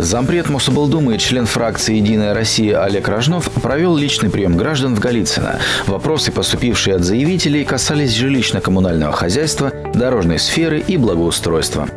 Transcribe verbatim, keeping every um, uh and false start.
Зампред Мособлдумы и член фракции «Единая Россия» Олег Рожнов провел личный прием граждан в Голицыно. Вопросы, поступившие от заявителей, касались жилищно-коммунального хозяйства, дорожной сферы и благоустройства.